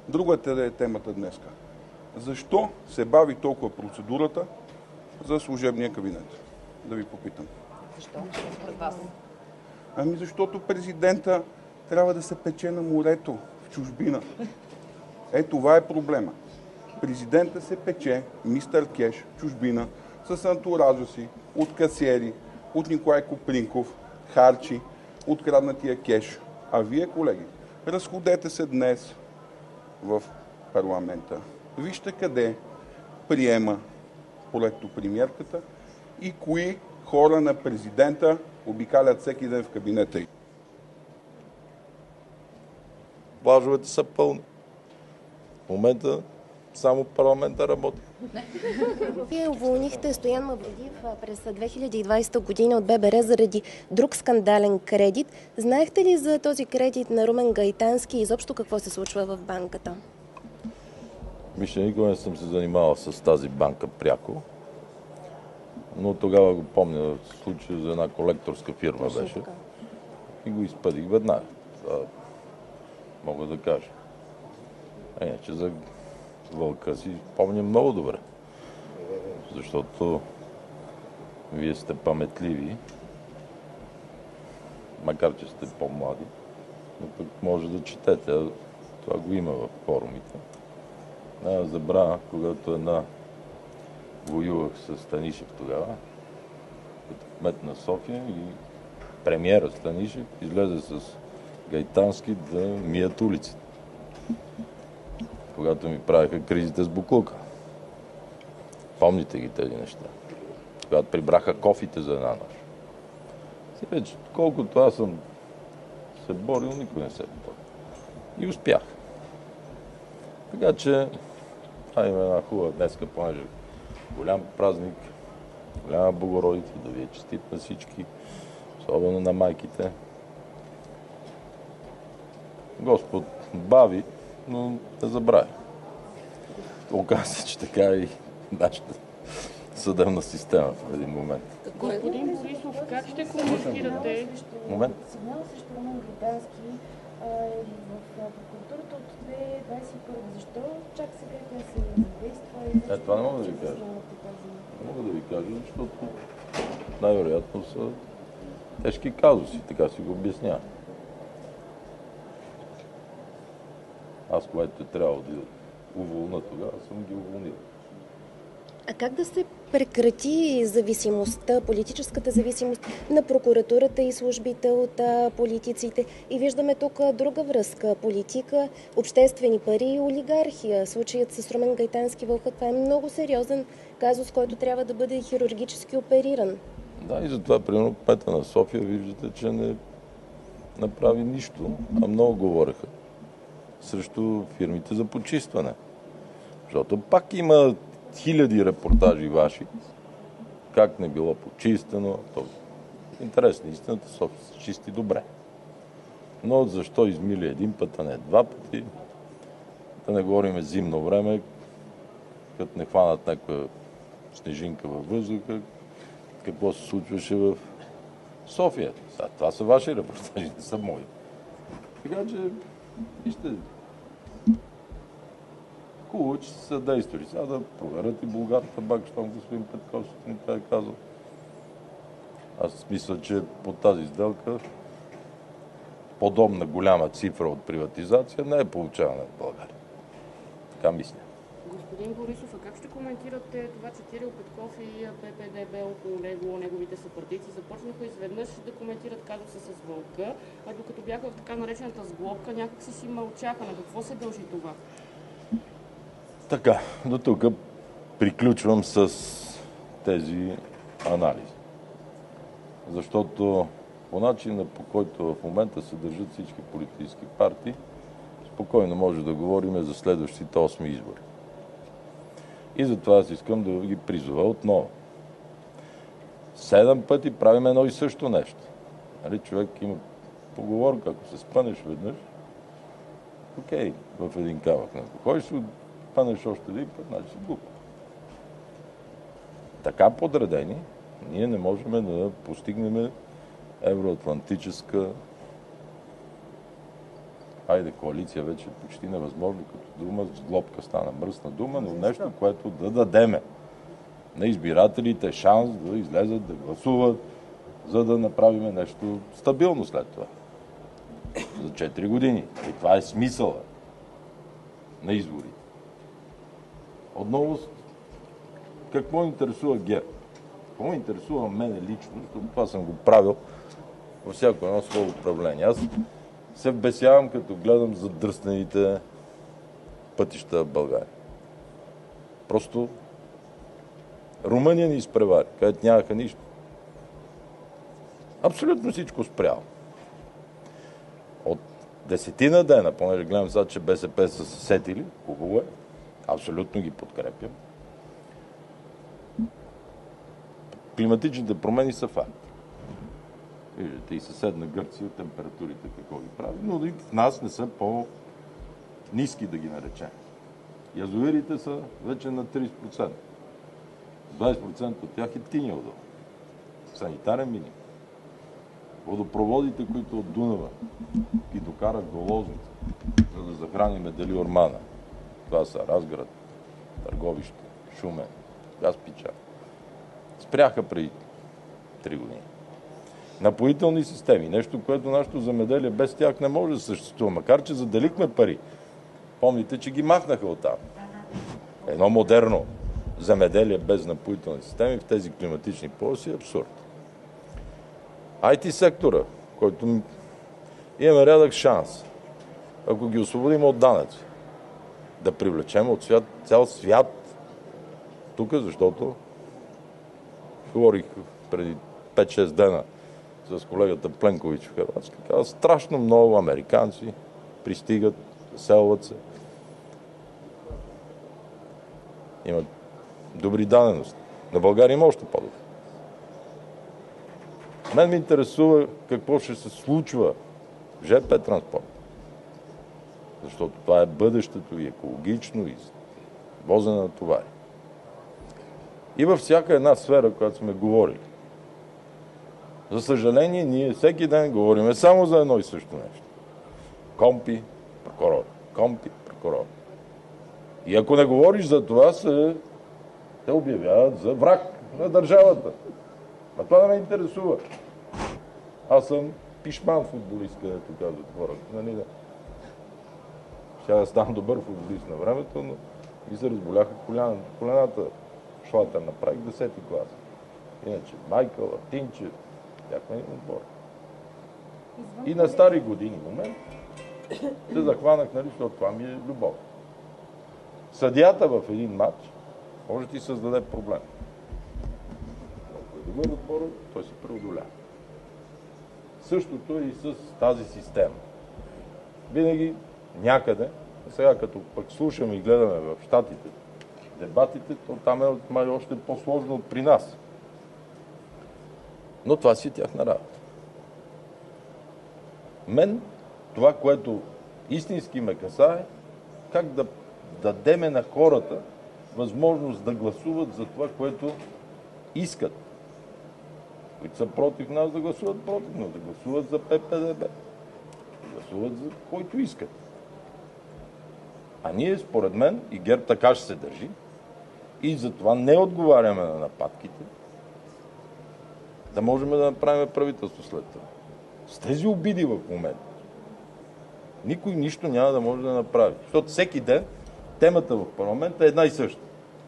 Другата е темата днеска. Защо се бави толкова процедурата за служебния кабинет? Да ви попитам. Защо? Според вас? Ами защото президента трябва да се пече на морето в чужбина. Това е проблема. Президента се пече, мистер Кеш, в чужбина, с антуража си, от касиери, от Николай Копринков, харчи, откраднатия кеш. А вие, колеги, разходете се днес в парламента. Вижте къде приема проектопремиерката и кои хора на президента обикалят всеки ден в кабинета й. Плажовете са пълни. В момента само парламента работи. Вие уволнихте Стоян Мавродиев през 2020 година от ББР заради друг скандален кредит. Знаехте ли за този кредит на Румен Гайтански и изобщо какво се случва в банката? Вижте, никога не съм се занимавал с тази банка пряко, но тогава го помня, случай за една колекторска фирма беше и го изпъдих веднага. Това мога да кажа. Иначе за Вълка си помня много добре, защото вие сте паметливи, макар че сте по-млади, но пък може да четете. Това го има в форумите. Няма забравя, когато воювах с Станишев тогава, като кмет на София и премиера Станишев излезе с Гайтански да мият улиците, когато ми правиха кризите с буклука. Помните ги тези неща? Когато прибраха кофите за една нощ. Си вече, колкото аз съм се борил, никой не се бори. И успях. Така че, това има една хубава днеска, понеже голям празник, голяма Богородица, да ви е честит на всички, особено на майките. Господ бави, но не забравя. Оказва се, че така и нашата съдебна система в един момент. Господин Борисов, как ще коментирате? Момент. Сигнал срещу Румен Гайтански в прокуратурата от 2021. Защо чак сега тя се задейства? Това не мога да ви кажа. Не мога да ви кажа, защото най-вероятно са тежки казуси, така си го обяснявам. Аз, което е трябвало да уволна тогава, съм ги уволнил. А как да се прекрати зависимостта, политическата зависимост на прокуратурата и службите от политиците? И виждаме тук друга връзка. Политика, обществени пари и олигархия. Случаят с Румен Гайтански Вълка, това е много сериозен казус, който трябва да бъде хирургически опериран. Да, и затова, примерно, кмета на София, виждате, че не направи нищо, а много говореха срещу фирмите за почистване. Защото пак има хиляди репортажи ваши, как не било почистено. Интересно, истината София се чисти добре. Но защо измили един път, а не два пъти? Да не говорим зимно време, като не хванат някаква снежинка във въздуха, какво се случваше в София. Това са ваши репортажи, не са мои. Така че, вижте, хубаво, че са съдействали. Сега да проверят и Булгарата бак, щом господин Петков сутринта е казал. Аз мисля, че по тази сделка подобна голяма цифра от приватизация не е получавана в България. Така мисля. Господин Борисов, а как ще коментирате това, че Кирил Петков и ППДБ около него, неговите съпартийци започнаха изведнъж да коментират казуса с Вълка, а докато бяха в така наречената сглобка, някак си мълчаха. На какво се дължи това? Така, до тук приключвам с тези анализи. Защото по начина, по който в момента се държат всички политически партии, спокойно може да говорим за следващите 8 избори. И затова аз искам да ги призова отново. 7 пъти правим едно и също нещо. Нали, човек има поговорка, ако се спънеш веднъж, окей, в един камък. Ако ходиш, спънеш още един път, значи глупо. Така подредени, ние не можем да постигнем евроатлантическа хайде, коалиция вече е почти невъзможно като дума, с глобка стана мръсна дума, но нещо, което да дадеме на избирателите шанс да излезат, да гласуват, за да направим нещо стабилно след това. За 4 години. И това е смисъла на изборите. Отново, какво интересува ГЕРБ? Какво интересува мене лично, защото това съм го правил във всяко едно свое управление. Аз се вбесявам, като гледам задръстените пътища в България. Просто Румъния ни изпревари, където нямаха нищо. Абсолютно всичко спряло. От 10 дена, понеже гледам сега, че БСП са се сетили, хубаво е, абсолютно ги подкрепям. Климатичните промени са факт. Виждате, и съседна Гърция, температурите какво ги прави, но и в нас не са по-ниски, да ги наречем. Язовирите са вече на 30%. 20% от тях е тиня отдолу. Санитарен минимум. Водопроводите, които от Дунава ги докарах до Лозница, за да захраним Дели Ормана. Това са Разград, Търговище, Шумен, Гаспича. Спряха преди 3 години. Напоителни системи. Нещо, което нашето земеделие без тях не може да съществува. Макар, че заделихме пари. Помните, че ги махнаха оттам. Едно модерно земеделие без напоителни системи в тези климатични пояси е абсурд. IT сектора, който имаме рядък шанс, ако ги освободим от данъци, да привлечем от цял свят тук, защото говорих преди 5-6 дена с колегата Пленкович в Хърватска, каза, страшно много американци пристигат, заселват се, имат добри дадености. На България има още по-добре. Мен ме интересува какво ще се случва в ЖП транспорт. Защото това е бъдещето и екологично, и возене на товари. И във всяка една сфера, която сме говорили. За съжаление, ние всеки ден говорим само за едно и също нещо. Компи, прокурор. Компи, прокурор. И ако не говориш за това, те обявяват за враг на държавата. А това да ме интересува. Аз съм пишман футболист, където казват хората. Нали, да. Ще да ставам добър футболист на времето, но и се разболяха колената. Шлата направих 10-ти клас. Иначе Майкъл, Артинчев, бяхме един отбор. И на стари години момент се захванах, нали, защото това ми е любов. Съдията в един матч може да ти създаде проблем. Ако е добър отбор, той се преодолява. Същото и с тази система. Винаги някъде, сега като пък слушаме и гледаме в Щатите дебатите, то там е май още по-сложно от при нас. Но това си е тяхна работа. Мен, това, което истински ме касае, как да дадеме на хората възможност да гласуват за това, което искат. Които са против нас, да гласуват против нас, да гласуват за ППДБ. Да гласуват за който искат. А ние, според мен, и ГЕРБ така ще се държи, и затова не отговаряме на нападките, да можем да направим правителство след това. С тези обиди в момента никой нищо няма да може да направи. Защото всеки ден темата в парламента е една и съща.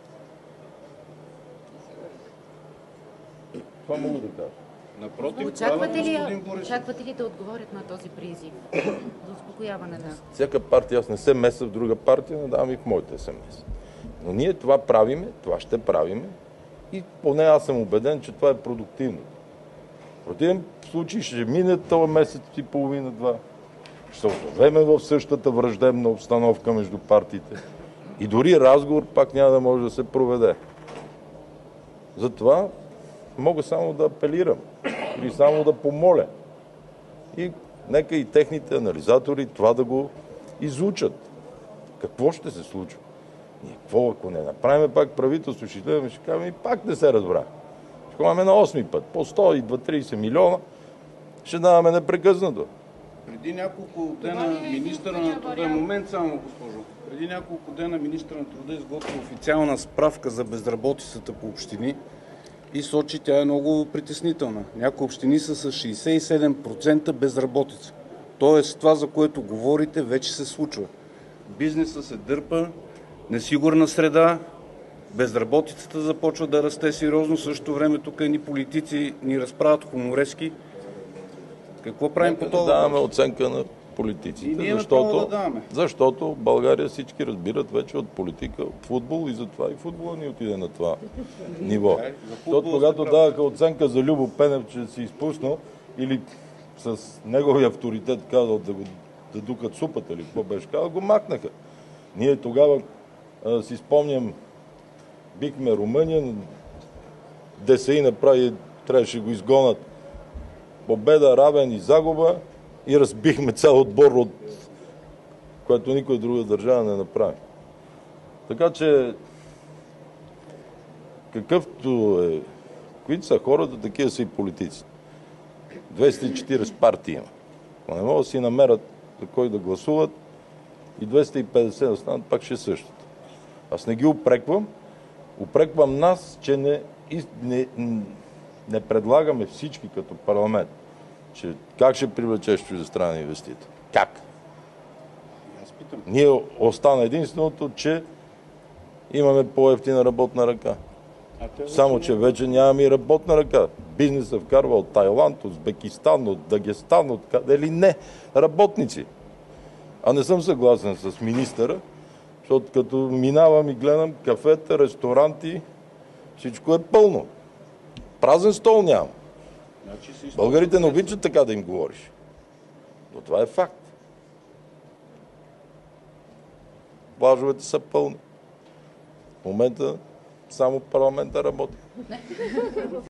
Това мога да кажа. Напротив, Очаквате ли да отговорят на този призив за успокояване на... Всяка партия, аз не се меса в друга партия, не давам и в моите СМС. Но ние това правиме, това ще правиме и поне аз съм убеден, че това е продуктивно. В противен случай ще мине този месец и половина-два. Ще се отовеме в същата враждебна обстановка между партиите. И дори разговор пак няма да може да се проведе. Затова мога само да апелирам или само да помоля. И нека и техните анализатори това да го изучат. Какво ще се случва? Ние какво, ако не направим пак правителство, ще гледаме, ще кажем и пак не се разбра. Ще ходим на 8 път, по 120-30 милиона ще даваме непрекъснато. Преди няколко дена министъра на труда, момент само, госпожо, преди няколко дена министъра на труда изготви официална справка за безработицата по общини и сочи, тя е много притеснителна. Някои общини са с 67% безработица. Тоест това, за което говорите, вече се случва. Бизнесът се дърпа, несигурна среда, безработицата започва да расте сериозно. В същото време тук едни политици ни разправят хуморески. Какво правим по това? Даваме оценка на политиците, защото в България всички разбират вече от политика футбол и затова и футбола ни отиде на това ниво. Защото когато даваха оценка за Любо Пенев, че си изпуснал или с неговия авторитет казал да дукат супата или какво беше казал, го махнаха. Ние тогава си спомням, бихме Румъния, ДСИ направи, трябваше го изгонат. Победа, равен и загуба и разбихме цял отбор, от което никой друга държава не направи. Така че, какъвто е, които са хората, такива са и политици. 240 партии има. Ако не могат да си намерят за кой да гласуват и 250 да станат, пак ще е същото. Аз не ги упреквам. Упреквам нас, че не предлагаме всички като парламент, че как ще привлечеш чуждестранен инвеститор? Как? Ние остана единственото, че имаме по-евтина работна ръка. Само, че вече нямаме и работна ръка. Бизнесът вкарва от Тайланд, от Узбекистан, от Дагестан, от къде ли не. Работници. А не съм съгласен с министъра, защото като минавам и гледам кафета, ресторанти, всичко е пълно. Празен стол няма. Българите не обичат така да им говориш. Но това е факт. Плажовете са пълни. В момента само парламента работи.